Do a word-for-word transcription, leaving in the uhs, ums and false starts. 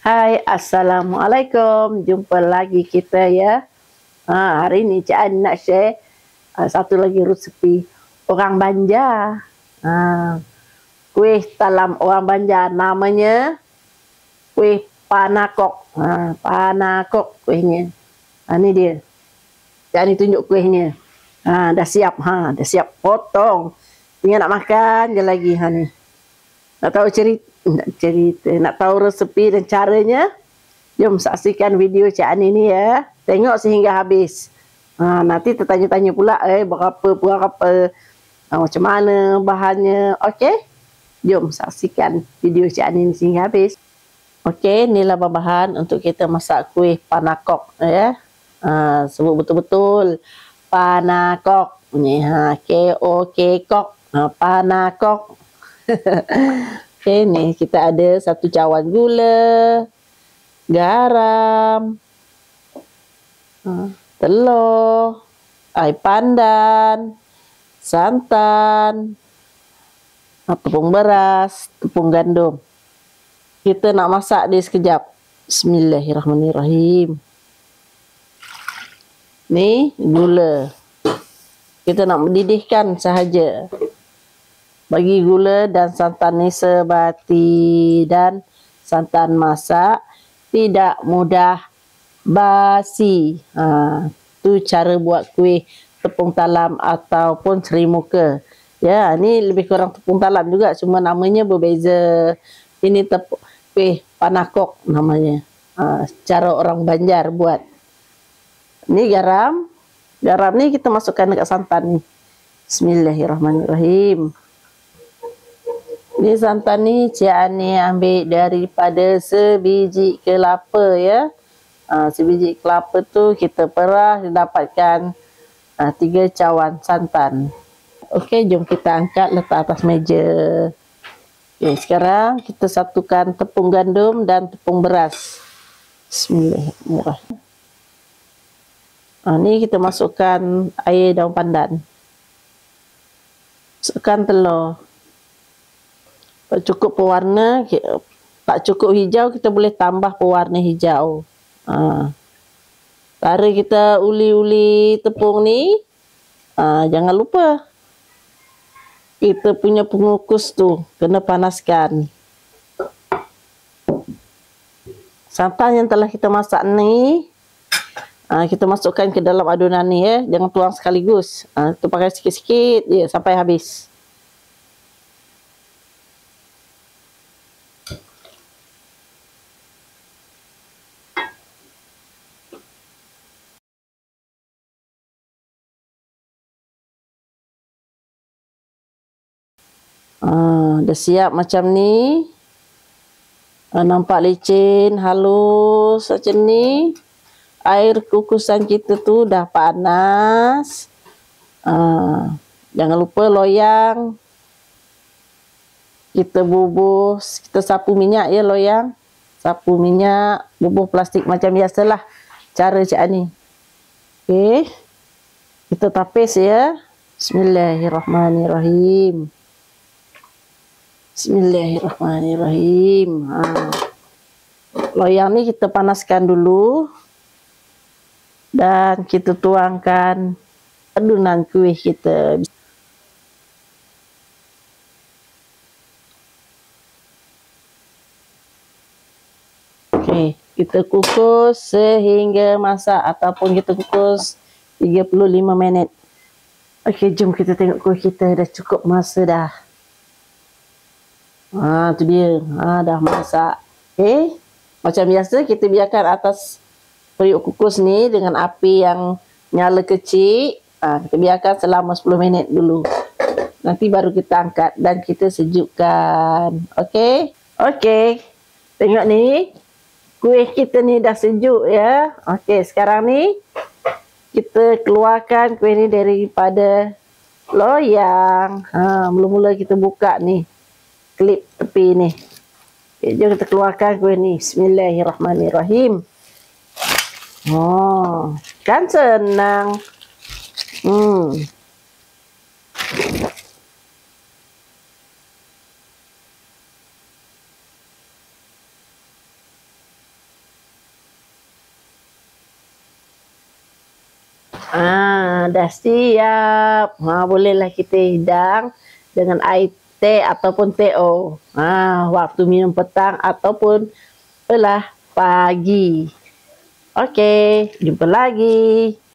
Hai, Assalamualaikum. Jumpa lagi kita ya. Ha, hari ni Cik An nak share uh, satu lagi resepi orang Banjar. Ha, kuih talam orang Banjar namanya kuih panakok. Ha, panakok kuihnya. Ha, ni dia. Cik An tunjuk kuihnya. Ha, dah siap. Ha, dah siap potong. Tinggal nak makan je lagi. Ha, ni. Nak tahu cerita, nak cerita, nak tahu resepi dan caranya? Jom saksikan video Cik Ani ni ya. Tengok sehingga habis. Ha, nanti tertanya-tanya pula eh berapa berapa ha, macam mana bahannya. Okey? Jom saksikan video Cik Ani ni sehingga habis. Okey, inilah bahan untuk kita masak kuih panakok ya. Ha, sebut betul-betul panakok. Ni ha, K O K kok. Ha, panakok. Okay, ni kita ada satu cawan gula, garam, telur, air pandan, santan, tepung beras, tepung gandum. Kita nak masak dia sekejap. Bismillahirrahmanirrahim. Ni gula. Kita nak mendidihkan sahaja. Bagi gula dan santan ni sebati, dan santan masak tidak mudah basi. Ha, tu cara buat kuih tepung talam ataupun serimuka. Ya, ni lebih kurang tepung talam juga, cuma namanya berbeza. Ini tepung kuih panakok namanya. Ha, cara orang Banjar buat. Ni garam. Garam ni kita masukkan dekat santan ni. Bismillahirrahmanirrahim. Ni santan ni Cik Ani ambil daripada sebiji kelapa ya. Ha, sebiji kelapa tu kita perah dapatkan ha, tiga cawan santan. Okey, jom kita angkat letak atas meja. Okay, sekarang kita satukan tepung gandum dan tepung beras. Bismillahirrahmanirrahim. Ha, ni kita masukkan air daun pandan. Masukkan telur. Tak cukup pewarna, tak cukup hijau, kita boleh tambah pewarna hijau. Ha. Cara kita uli-uli tepung ni, ha, jangan lupa kita punya pengukus tu kena panaskan. Santan yang telah kita masak ni, ha, kita masukkan ke dalam adunan ni ya, jangan tuang sekaligus. Ha, kita pakai sikit-sikit je sampai habis. Ha, dah siap macam ni. Ha, nampak licin, halus macam ni. Air kukusan kita tu dah panas. Ha, jangan lupa loyang. Kita bubuh, kita sapu minyak ya loyang. Sapu minyak, bubuh plastik macam biasalah cara Cik Ani. Okey. Kita tapis ya. Bismillahirrahmanirrahim. Bismillahirrahmanirrahim. Ha. Loyang ni kita panaskan dulu. Dan kita tuangkan adunan kuih kita. Okey, kita kukus sehingga masak ataupun kita kukus tiga puluh lima minit. Okey, jom kita tengok kuih kita dah cukup masa dah. Ha, tu dia. Ha, dah masak. Okey. Macam biasa kita biarkan atas periuk kukus ni dengan api yang nyala kecil. Ha, kita biarkan selama sepuluh minit dulu. Nanti baru kita angkat dan kita sejukkan. Okey. Okey. Tengok ni. Kuih kita ni dah sejuk ya. Okey, sekarang ni kita keluarkan kuih ni daripada loyang. Ha, mula-mula kita buka ni. Klip tepi ni. Okay, jom kita keluarkan kuih ni. Bismillahirrahmanirrahim. Oh, kan senang. Hmm. Ah, dah siap. Ha, bolehlah kita hidang dengan air teh ataupun teh o. Ah, waktu minum petang ataupun belah pagi. Oke, jumpa lagi.